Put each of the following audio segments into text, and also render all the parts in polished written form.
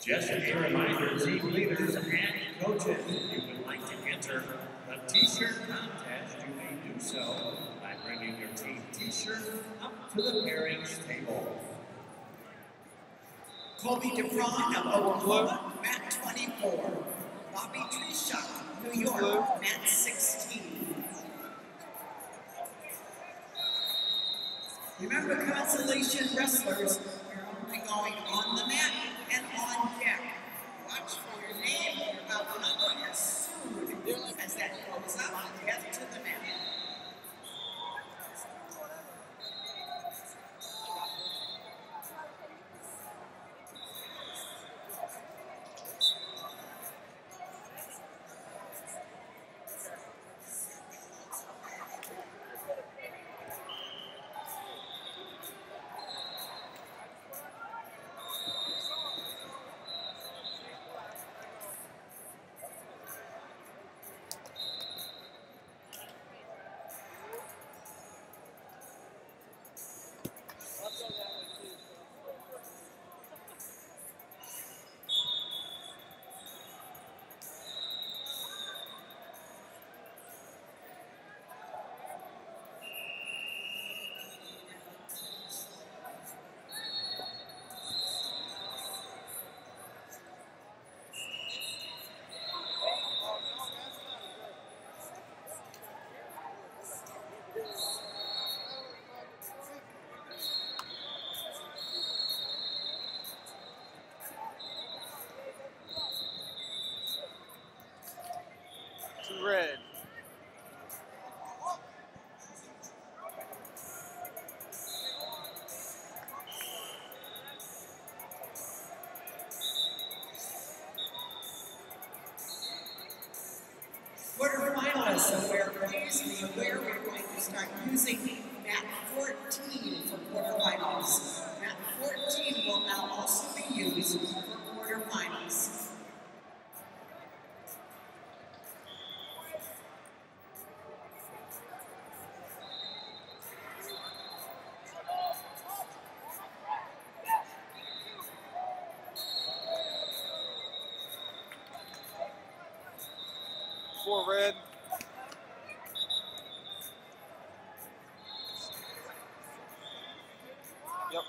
Just a reminder, team leaders and coaches, if you would like to enter the t-shirt contest, you may do so by bringing your team t-shirt up to the pairings table. Colby DeBron of Oklahoma, mat 24. Bobby Treshuk, New York, mat 16. Remember, consolation wrestlers, you're only going on the mat and on deck. Watch for your name. You're about to know as soon as that goes up and get to the mat. Red. Quarterfinalists, so please be aware we're going to start using mat 14 for quarterfinals. Mat 14 will now also be used for quarterfinals. Red. Yep.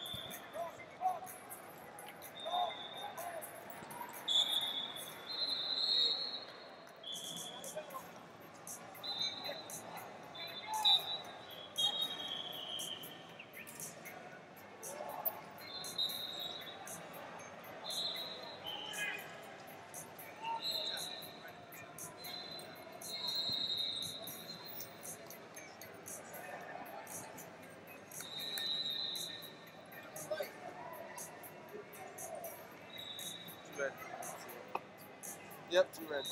Red. Yep, 2 red.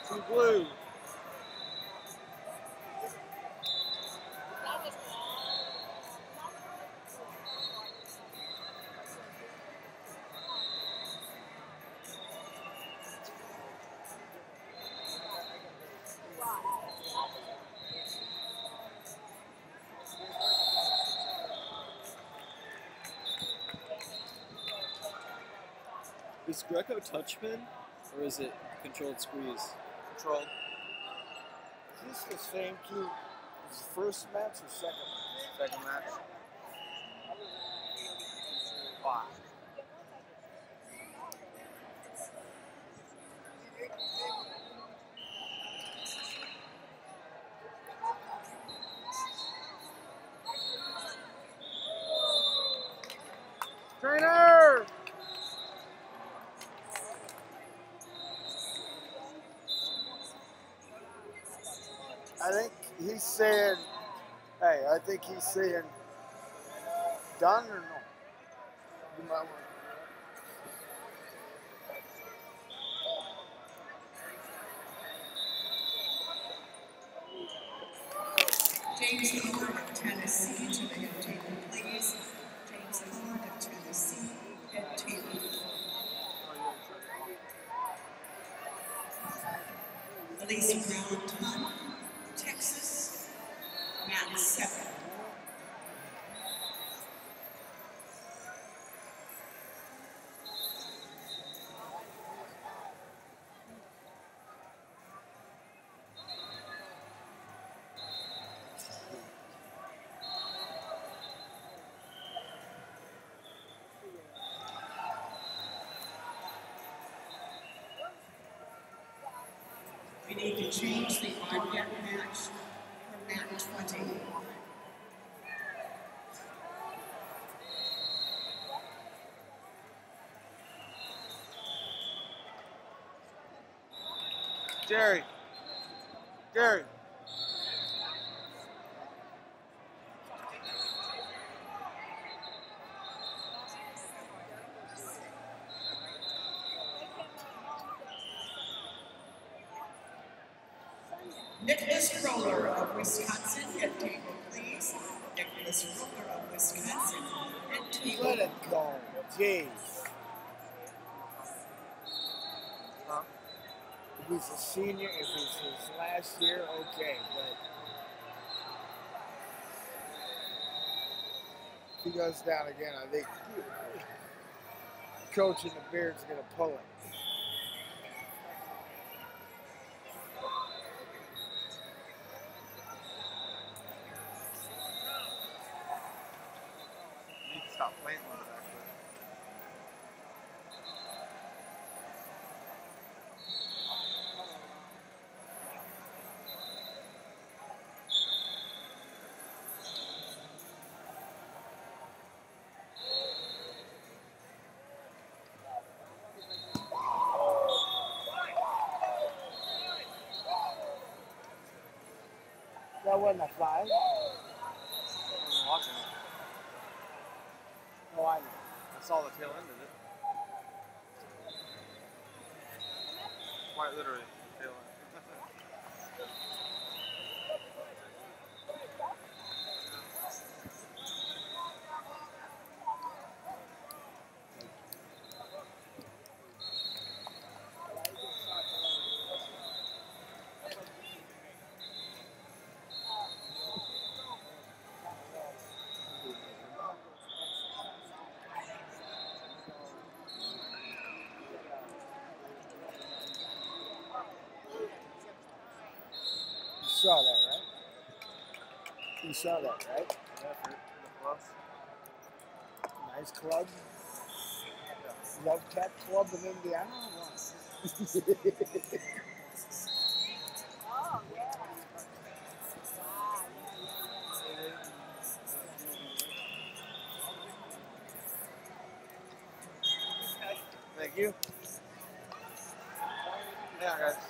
Two blue. Is Greco touchman or is it controlled squeeze? Controlled. Is this the same two? Is first match or second match? Second match. Wow. Trainer! I think he's saying, hey, I think he's saying done or no? You might want James Howard of Tennessee to the head table, please. James Howard of Tennessee, head table. Elise Brown Tunn, Texas, mat 7. We need to change the odd net match from mat 20. Jerry. Jerry. Nicholas Roller of Wisconsin, head table, please. Nicholas Roller of Wisconsin, head table. let it go. Jeez. Huh? If he's a senior, if it's his last year, okay, but if he goes down again, I think coach in the beard's gonna pull it. You need to stop playing with that. That wasn't a 5. I wasn't watching it. No, I know. I saw the tail end of it. Quite literally, the tail end. You saw that, right? You saw that, right? Nice club. Love Cat Club in Indiana. Thank you. Yeah, guys.